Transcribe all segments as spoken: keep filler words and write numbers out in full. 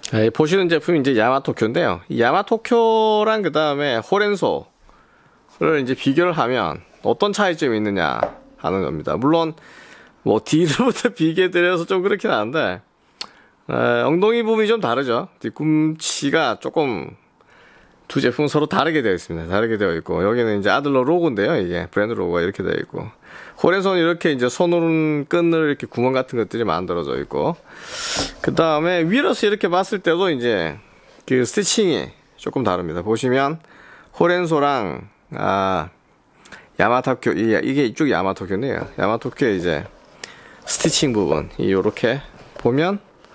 네, 보시는 제품이 이제 야마토쿄인데요. 이 야마토쿄랑 그 다음에 호렌소를 이제 비교를 하면 어떤 차이점이 있느냐 하는 겁니다. 물론 뭐 뒤로부터 비교드려서 좀 그렇긴 한데 에, 엉덩이 부분이 좀 다르죠. 뒤꿈치가 조금 두 제품 서로 다르게 되어 있습니다. 다르게 되어 있고 여기는 이제 아들러 로고인데요. 이게 브랜드 로고가 이렇게 되어 있고 호렌소는 이렇게 이제 손오른 끈을 이렇게 구멍 같은 것들이 만들어져 있고 그 다음에 위로서 이렇게 봤을 때도 이제 그 스티칭이 조금 다릅니다. 보시면 호렌소랑 아 야마토쿄 이게 이쪽 야마토쿄네요. 야마토쿄의 이제 스티칭 부분 이 요렇게 보면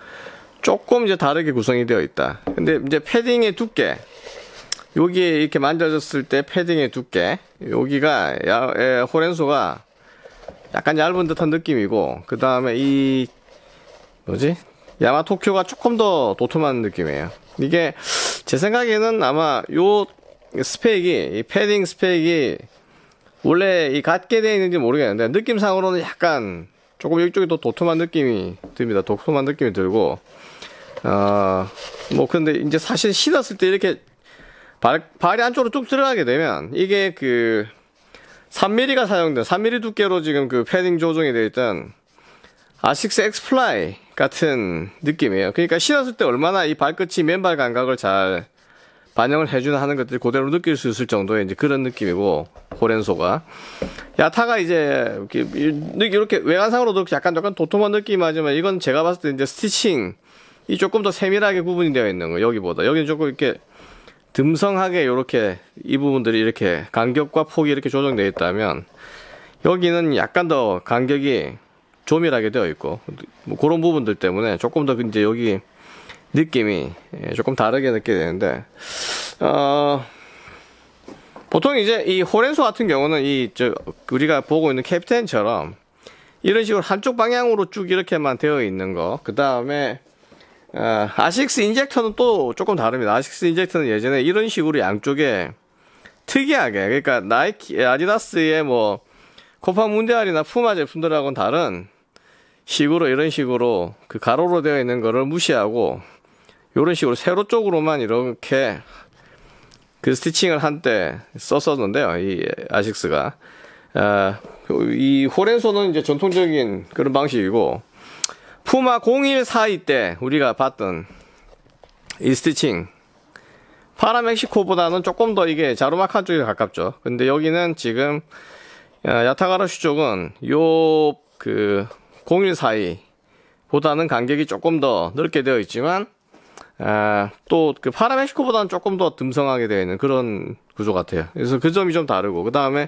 조금 이제 다르게 구성이 되어 있다. 근데 이제 패딩의 두께 여기에 이렇게 만져졌을 때 패딩의 두께 여기가 야, 에, 호렌소가 약간 얇은 듯한 느낌이고 그 다음에 이 뭐지 야마토쿄가 조금 더 도톰한 느낌이에요. 이게 제 생각에는 아마 요 스펙이 이 패딩 스펙이 원래 이 같게 되어 있는지 모르겠는데 느낌상으로는 약간 조금 이쪽이 더 도톰한 느낌이 듭니다. 도톰한 느낌이 들고 어 뭐 근데 이제 사실 신었을 때 이렇게 발, 발이 안쪽으로 뚝 들어가게 되면 이게 그 삼 밀리미터가 사용된 삼 밀리미터 두께로 지금 그 패딩 조정이 되어 있던 아식스 엑스플라이 같은 느낌이에요. 그러니까 신었을 때 얼마나 이 발끝이 맨발 감각을 잘 반영을 해주는 하는 것들이 그대로 느낄 수 있을 정도의 이제 그런 느낌이고 호렌소가 야타가 이제 이렇게, 이렇게 외관상으로도 약간 약간 도톰한 느낌이지만 이건 제가 봤을 때 이제 스티칭 이 조금 더 세밀하게 구분이 되어 있는 거 여기보다 여기는 조금 이렇게 듬성하게 이렇게 이 부분들이 이렇게 간격과 폭이 이렇게 조정되어 있다면 여기는 약간 더 간격이 조밀하게 되어 있고 뭐 그런 부분들 때문에 조금 더 이제 여기 느낌이 조금 다르게 느끼게 되는데 어 보통 이제 이 호렌소 같은 경우는 이 저 우리가 보고 있는 캡틴처럼 이런 식으로 한쪽 방향으로 쭉 이렇게만 되어 있는 거 그 다음에 어, 아식스 인젝터는 또 조금 다릅니다. 아식스 인젝터는 예전에 이런 식으로 양쪽에 특이하게 그러니까 나이키 아디다스의 뭐 코파 문디알이나 푸마 제품들하고는 다른 식으로 이런 식으로 그 가로로 되어 있는 거를 무시하고 이런 식으로 세로 쪽으로만 이렇게 그 스티칭을 한때 썼었는데요. 이 아식스가 어, 이 호렌소는 이제 전통적인 그런 방식이고 푸마 공일사이 때 우리가 봤던 이 스티칭 파라멕시코보다는 조금 더 이게 자루마칸 쪽에 가깝죠. 근데 여기는 지금 야타가라슈 쪽은 요 그 공일사이 보다는 간격이 조금 더 넓게 되어 있지만 아, 또 그 파라멕시코보다는 조금 더 듬성하게 되어 있는 그런 구조 같아요. 그래서 그 점이 좀 다르고 그 다음에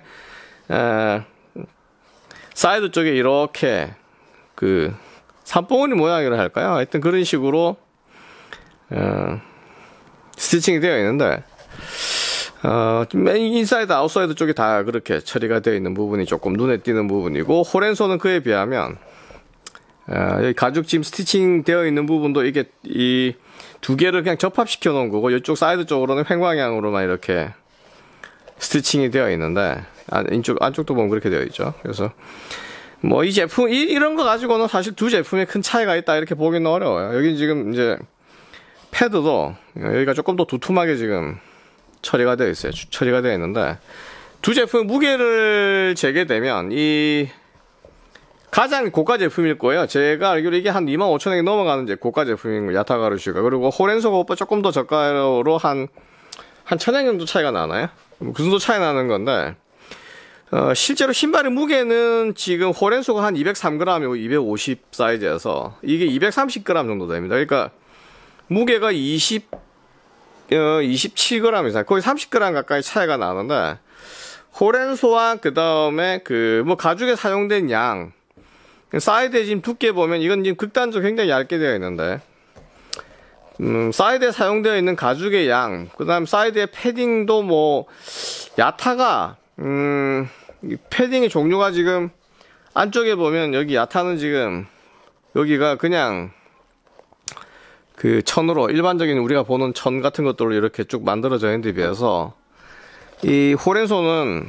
사이드 쪽에 이렇게 그 산봉우리 모양이라 할까요? 하여튼 그런 식으로 어, 스티칭이 되어 있는데 어, 인사이드 아웃사이드 쪽이 다 그렇게 처리가 되어 있는 부분이 조금 눈에 띄는 부분이고 호렌소는 그에 비하면 어, 여기 가죽짐 스티칭 되어 있는 부분도 이게 이 두 개를 그냥 접합시켜 놓은 거고 이쪽 사이드 쪽으로는 횡방향으로만 이렇게 스티칭이 되어 있는데 안, 이쪽, 안쪽도 보면 그렇게 되어 있죠. 그래서 뭐 이 제품 이, 이런 거 가지고는 사실 두 제품에 큰 차이가 있다 이렇게 보기는 어려워요. 여기 지금 이제 패드도 여기가 조금 더 두툼하게 지금 처리가 되어 있어요. 처리가 되어 있는데 두 제품의 무게를 재게 되면 이 가장 고가 제품일 거예요. 제가 알기로 이게 한 이만 오천 원이 넘어가는 이제 고가 제품인 거예요. 야타가루슈가. 그리고 호렌소가 오빠 조금 더 저가로 한 한 천 원 정도 차이가 나나요? 그 정도 차이 나는 건데 어, 실제로 신발의 무게는 지금 호렌소가 한 이백삼 그램이고 이백오십 사이즈여서 이게 이백삼십 그램 정도 됩니다. 그러니까 무게가 이십, 어, 이십칠 그램 이상, 거의 삼십 그램 가까이 차이가 나는데 호렌소와 그 다음에 그 뭐 가죽에 사용된 양 사이드에 지금 두께 보면 이건 지금 극단적으로 굉장히 얇게 되어 있는데 음, 사이드에 사용되어 있는 가죽의 양, 그 다음 사이드의 패딩도 뭐 야타가 음, 이 패딩의 종류가 지금 안쪽에 보면 여기 야타는 지금 여기가 그냥 그 천으로 일반적인 우리가 보는 천 같은 것들로 이렇게 쭉 만들어져 있는 데 비해서 이 호렌소는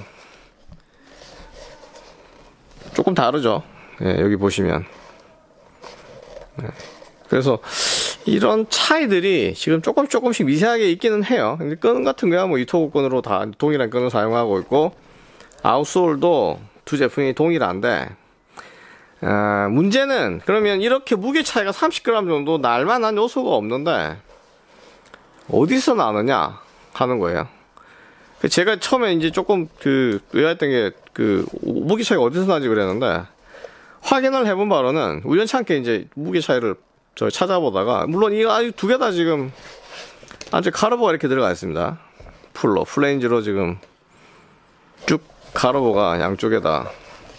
조금 다르죠. 예, 여기 보시면 예. 그래서 이런 차이들이 지금 조금 조금씩 미세하게 있기는 해요. 근데 끈 같은 거야 뭐 이토구 끈으로 다 동일한 끈을 사용하고 있고, 아웃솔도 두 제품이 동일한데, 아, 문제는 그러면 이렇게 무게 차이가 삼십 그램 정도 날 만한 요소가 없는데 어디서 나느냐 하는 거예요. 제가 처음에 이제 조금 그 의아했던 게 그 무게 차이가 어디서 나지 그랬는데, 확인을 해본 바로는 우연찮게 이제 무게 차이를 저 찾아보다가, 물론 이거 아주 두 개 다 지금 안쪽 카르보가 이렇게 들어가 있습니다. 풀로 플레인지로 지금 쭉 카르보가 양쪽에다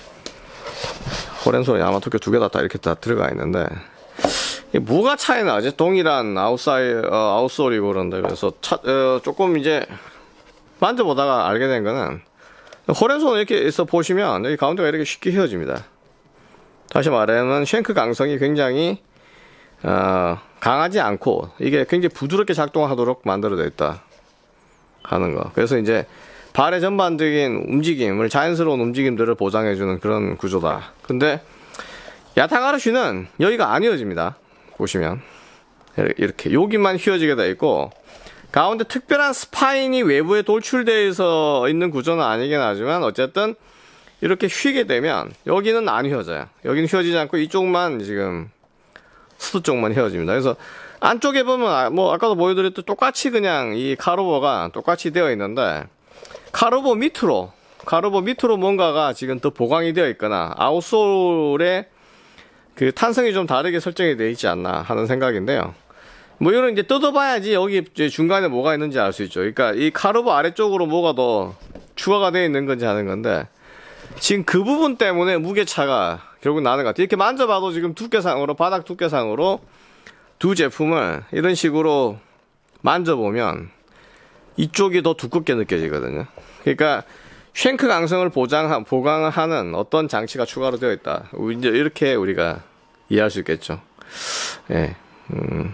호렌소 야마토쿄 두 개 다 다 이렇게 다 들어가 있는데, 이게 뭐가 차이 나지? 동일한 아웃사이 어, 아웃솔이고 그런데, 그래서 차, 어, 조금 이제 만져보다가 알게 된 거는, 호렌소는 이렇게 있어 보시면 여기 가운데가 이렇게 쉽게 휘어집니다. 다시 말하면 쉔크 강성이 굉장히 어, 강하지 않고 이게 굉장히 부드럽게 작동하도록 만들어져 있다 하는 거. 그래서 이제 발의 전반적인 움직임을, 자연스러운 움직임들을 보장해주는 그런 구조다. 근데 야타가르슈는 여기가 안 휘어집니다. 보시면 이렇게 여기만 휘어지게 돼 있고, 가운데 특별한 스파인이 외부에 돌출되어 있는 구조는 아니긴 하지만 어쨌든 이렇게 휘게 되면 여기는 안 휘어져요. 여기는 휘어지지 않고 이쪽만 지금 수두 쪽만 휘어집니다. 그래서 안쪽에 보면 뭐 아까도 보여드렸듯 똑같이 그냥 이 카르보가 똑같이 되어 있는데, 카르보 밑으로 카르보 밑으로 뭔가가 지금 더 보강이 되어 있거나 아웃솔에 그 탄성이 좀 다르게 설정이 되어 있지 않나 하는 생각인데요. 뭐 이런 이제 뜯어봐야지 여기 중간에 뭐가 있는지 알 수 있죠. 그러니까 이 카르보 아래쪽으로 뭐가 더 추가가 되어 있는 건지 하는 건데, 지금 그 부분 때문에 무게차가 결국 나는 것 같아요. 이렇게 만져봐도 지금 두께상으로, 바닥 두께상으로 두 제품을 이런 식으로 만져보면 이쪽이 더 두껍게 느껴지거든요. 그러니까 쉔크 강성을 보장, 보강하는 어떤 장치가 추가로 되어 있다. 이제 이렇게 우리가 이해할 수 있겠죠. 예. 음.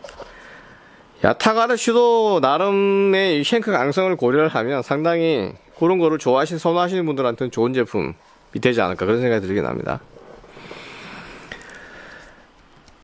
야타가르슈도 나름의 쉔크 강성을 고려를 하면 상당히 그런 거를 좋아하시는, 선호하시는 분들한테는 좋은 제품이 되지 않을까, 그런 생각이 들긴 합니다.